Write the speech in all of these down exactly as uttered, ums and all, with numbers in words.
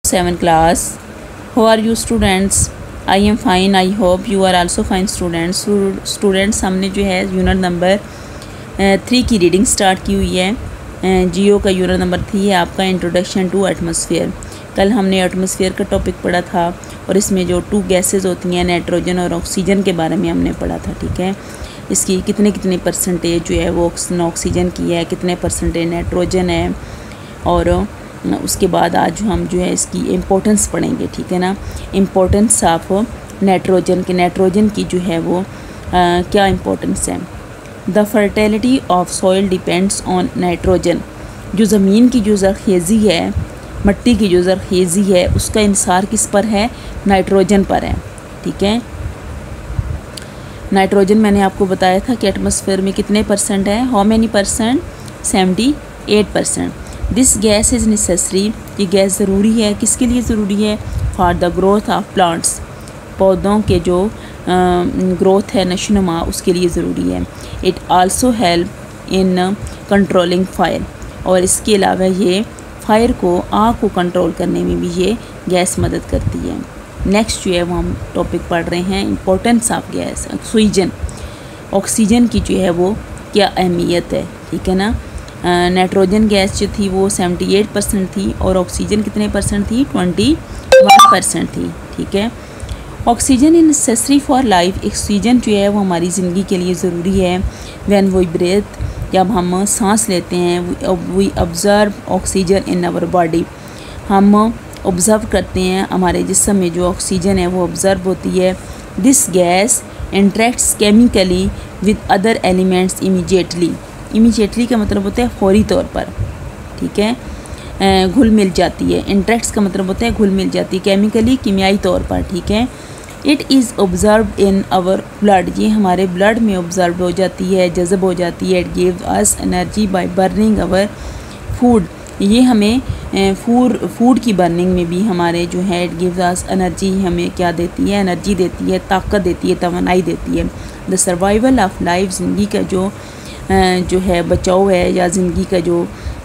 seven class. How are you students? I am fine. I hope you are also fine students. Students हमने जो है unit number three की reading start की हुई है। जियो का यूनिट नंबर थ्री है आपका इंट्रोडक्शन टू एटमॉस्फेयर। कल हमने एटमॉस्फेयर का टॉपिक पढ़ा था और इसमें जो टू गैसेस होती हैं नाइट्रोजन और ऑक्सीजन के बारे में हमने पढ़ा था। ठीक है, इसकी कितने कितने परसेंटेज जो है वो ऑक्सीजन की है, कितने परसेंटेज नाइट्रोजन है, और उसके बाद आज हम जो है इसकी इम्पोर्टेंस पढ़ेंगे। ठीक है ना, इम्पोर्टेंस ऑफ नाइट्रोजन के नाइट्रोजन की जो है वो आ, क्या इम्पोर्टेंस है। The fertility of soil depends on nitrogen. जो ज़मीन की जो ज़रखेज़ी है, मिट्टी की जो ज़रखेज़ी है, उसका इंसार किस पर है? नाइट्रोजन पर है। ठीक है, नाइट्रोजन मैंने आपको बताया था कि एटमॉस्फेयर में कितने परसेंट है, how many percent? Seventy eight percent. This gas is necessary, ये गैस ज़रूरी है, किसके लिए ज़रूरी है? For the growth of plants, पौधों के जो ग्रोथ है, नशोनुमा, उसके लिए ज़रूरी है। It also help in controlling fire, और इसके अलावा ये फायर को, आग को कंट्रोल करने में भी ये गैस मदद करती है। नेक्स्ट जो है वो हम टॉपिक पढ़ रहे हैं importance of gas oxygen. Oxygen की जो है वो क्या अहमियत है। ठीक है ना, नाइट्रोजन गैस जो थी वो अठहत्तर परसेंट थी और ऑक्सीजन कितने परसेंट थी? इक्कीस परसेंट थी। ठीक है, oxygen is necessary for life. Oxygen जो है वो हमारी ज़िंदगी के लिए ज़रूरी है। व्हेन वी ब्रेथ, जब हम सांस लेते हैं, we observe oxygen in our body, हम ऑब्ज़र्व करते हैं, हमारे जिस्म में जो ऑक्सीजन है वो ऑब्ज़र्व होती है। This gas interacts chemically with other elements immediately. Immediately का मतलब होता है फौरी तौर पर। ठीक है, घुल मिल जाती है। इंटरेक्ट्स का मतलब होता है घुल मिल जाती है, केमिकली, कीमियाई तौर पर। ठीक है, it is observe in our blood, ये हमारे ब्लड में ऑब्जर्व हो जाती है, जज़ब हो जाती है। It gives us energy by burning our food, ये हमें फूड फूड की बर्निंग में भी हमारे जो है इट गिव्स अस एनर्जी, हमें क्या देती है? एनर्जी देती है, ताकत देती है, तवानाई देती है। द सर्वाइवल ऑफ लाइफ, ज़िंदगी का जो जो है बचाव है, या ज़िंदगी का जो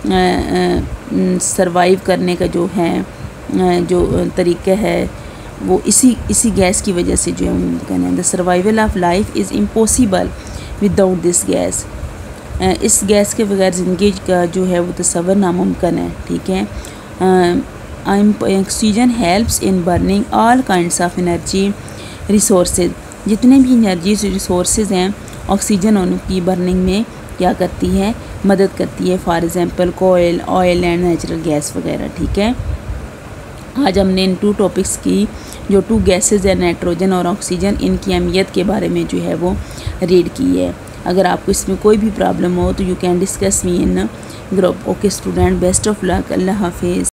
सरवाइव करने का जो है जो तरीका है, वो इसी इसी गैस की वजह से जो है मुमकिन है। The survival of life is impossible without this gas, इस गैस के बगैर ज़िंदगी का जो है वो तस्वर नामुमकिन है। ठीक है, oxygen helps in burning all kinds of energy resources, जितने भी एनर्जी रिसोर्सेज हैं ऑक्सीजन उनकी बर्निंग में क्या करती है? मदद करती है। फॉर एग्ज़ाम्पल कोयल, ऑयल एंड नेचुरल गैस वगैरह। ठीक है, आज हमने इन टू टॉपिक्स की जो टू गैसेस है नाइट्रोजन और ऑक्सीजन, इनकी अहमियत के बारे में जो है वो रीड की है। अगर आपको इसमें कोई भी प्रॉब्लम हो तो you can discuss me in group. Okay student, best of luck, अल्लाह हाफिज़।